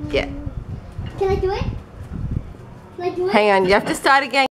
Yeah. Can I do it? Can I do it? Hang on, you have to start again.